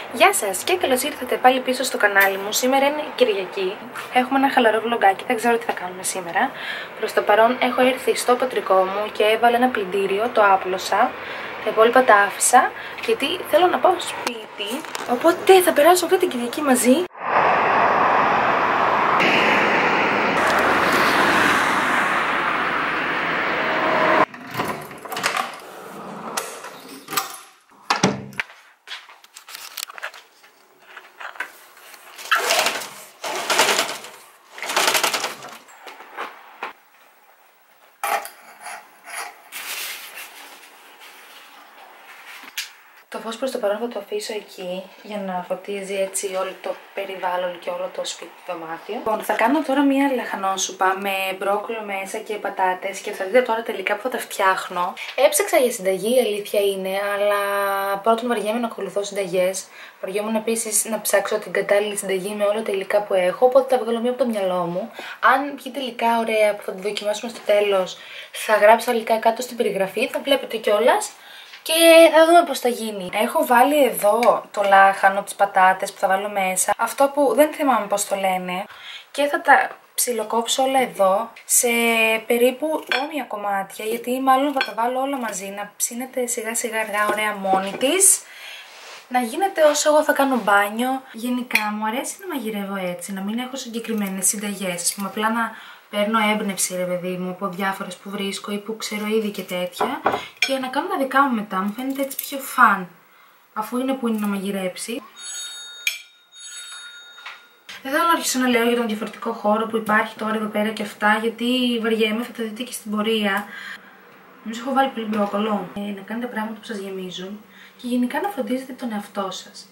Γεια σας και καλώς ήρθατε πάλι πίσω στο κανάλι μου. Σήμερα είναι Κυριακή. Έχουμε ένα χαλαρό βλογκάκι, δεν ξέρω τι θα κάνουμε σήμερα. Προς το παρόν έχω έρθει στο πατρικό μου και έβαλα ένα πλυντήριο, το άπλωσα. Τα υπόλοιπα τα άφησα γιατί θέλω να πάω σπίτι. Οπότε θα περάσω αυτή την Κυριακή μαζί. Το φως προς το παρόν θα το αφήσω εκεί για να φωτίζει έτσι όλο το περιβάλλον και όλο το σπίτι δωμάτιο. Λοιπόν, θα κάνω τώρα μία λαχανόσουπα με μπρόκολο μέσα και πατάτες και θα δείτε τώρα τελικά που θα τα φτιάχνω. Έψαξα για συνταγή, η αλήθεια είναι, αλλά πρώτον βαριέμαι να ακολουθώ συνταγές. Βαριόμουν επίσης να ψάξω την κατάλληλη συνταγή με όλα τα υλικά που έχω, οπότε τα βγάλω μία από το μυαλό μου. Αν βγει τελικά ωραία που θα τη δοκιμάσουμε στο τέλος, θα γράψω τα υλικά κάτω στην περιγραφή, θα βλέπετε κιόλας. Και θα δούμε πώς θα γίνει. Έχω βάλει εδώ το λάχανο, τις πατάτες που θα βάλω μέσα. Αυτό που δεν θυμάμαι πώς το λένε. Και θα τα ψιλοκόψω όλα εδώ σε περίπου όμοια κομμάτια. Γιατί μάλλον θα τα βάλω όλα μαζί να ψήνεται σιγά σιγά αργά ωραία μόνη της. Να γίνεται όσο εγώ θα κάνω μπάνιο. Γενικά μου αρέσει να μαγειρεύω έτσι, να μην έχω συγκεκριμένες συνταγές. Ας πούμε απλά να παίρνω έμπνευση, ρε παιδί μου, από διάφορες που βρίσκω ή που ξέρω ήδη και τέτοια και να κάνω τα δικά μου μετά. Μου φαίνεται έτσι πιο φαν, αφού είναι που είναι να μαγειρέψει. Δεν θέλω να αρχίσω να λέω για τον διαφορετικό χώρο που υπάρχει τώρα εδώ πέρα και αυτά, γιατί βαριέμαι, θα τα δείτε και στην πορεία. Νομίζω έχω βάλει πολύ μπρόκολο. Να κάνετε πράγματα που σας γεμίζουν και γενικά να φροντίζετε τον εαυτό σας.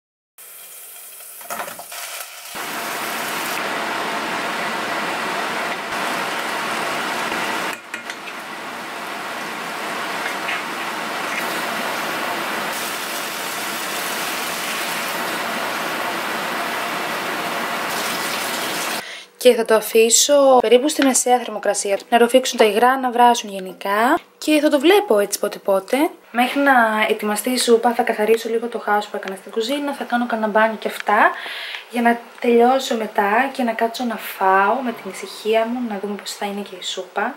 Και θα το αφήσω περίπου στη μεσαία θερμοκρασία. Να ροφήξουν τα υγρά, να βράσουν γενικά. Και θα το βλέπω έτσι πότε πότε. Μέχρι να ετοιμαστεί η σούπα θα καθαρίσω λίγο το χάος που έκανα στην κουζίνα. Θα κάνω κανένα μπάνιο και αυτά. Για να τελειώσω μετά και να κάτσω να φάω με την ησυχία μου. Να δούμε πώς θα είναι και η σούπα.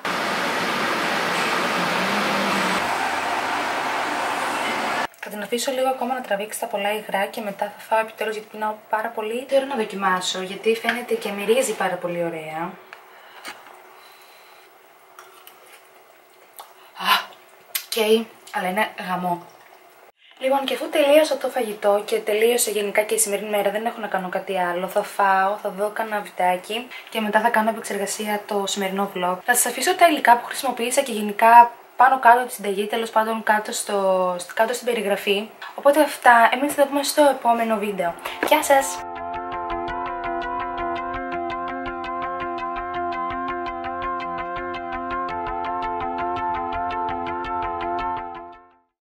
Θα την αφήσω λίγο ακόμα να τραβήξει τα πολλά υγρά και μετά θα φάω επιτέλους γιατί πεινάω πάρα πολύ. Θέλω να δοκιμάσω γιατί φαίνεται και μυρίζει πάρα πολύ ωραία. Οκ, αλλά είναι γαμό. Λοιπόν, και αφού τελείωσα το φαγητό και τελείωσε γενικά και η σημερινή μέρα, δεν έχω να κάνω κάτι άλλο. Θα φάω, θα δω κανένα βιντεάκι και μετά θα κάνω επεξεργασία το σημερινό vlog. Θα σας αφήσω τα υλικά που χρησιμοποίησα και γενικά πάνω κάτω από τη συνταγή, τέλος πάντων κάτω στην περιγραφή. Οπότε αυτά, εμείς θα τα πούμε στο επόμενο βίντεο. Γεια σας!